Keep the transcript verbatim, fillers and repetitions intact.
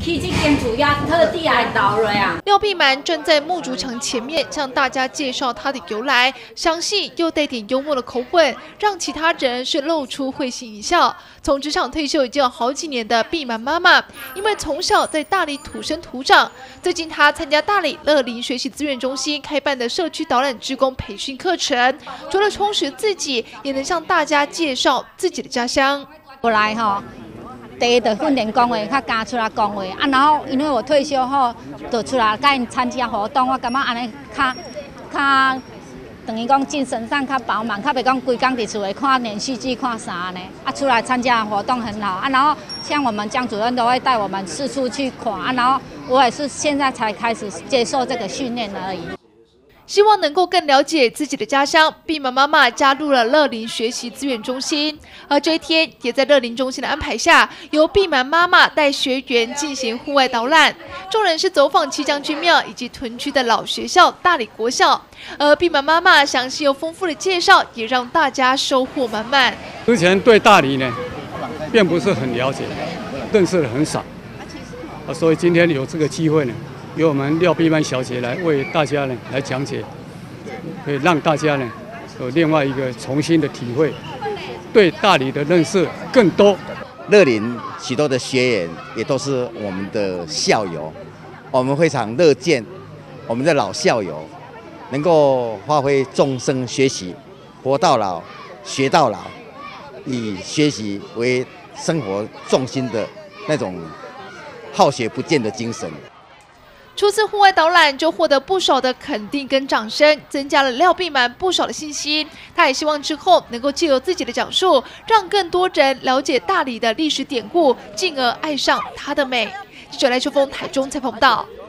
去这间主要特地来导了呀。 廖碧蛮站在木竹墙前面，向大家介绍她的由来，详细又带点幽默的口吻，让其他人是露出会心一笑。从职场退休已经有好几年的碧蛮妈妈，因为从小在大理土生土长，最近她参加大理乐龄学习资源中心开办的社区导览志工培训课程，除了充实自己，也能向大家介绍自己的家乡。 我来哈。第一，就训练讲话，较加出来讲话啊。然后因为我退休后，就出来甲因参加活动，我感觉安尼较较等于讲精神上较饱满，较袂讲规工伫厝诶看连续剧看啥呢？啊，出来参加活动很好啊。然后像我们江主任都会带我们四处去看啊。然后我也是现在才开始接受这个训练而已。 希望能够更了解自己的家乡，碧蛮妈妈加入了乐龄学习资源中心，而这一天也在乐龄中心的安排下，由碧蛮妈妈带学员进行户外导览。众人是走访七将军庙以及屯区的老学校大理国小，而碧蛮妈妈详细又丰富的介绍，也让大家收获满满。 之前对大理呢，并不是很了解，认识的很少，啊，所以今天有这个机会呢。由我们廖碧蛮小姐来为大家呢来讲解，可以让大家呢有另外一个重新的体会，对大理的认识更多。 乐龄许多的学员也都是我们的校友，我们非常乐见我们的老校友能够发挥终身学习，活到老，学到老，以学习为生活重心的那种好学不倦的精神。 初次户外导览就获得不少的肯定跟掌声，增加了廖碧蛮不少的信心。他也希望之后能够借由自己的讲述，让更多人了解大理的历史典故，进而爱上它的美。记者赖秋峰台中采访报道。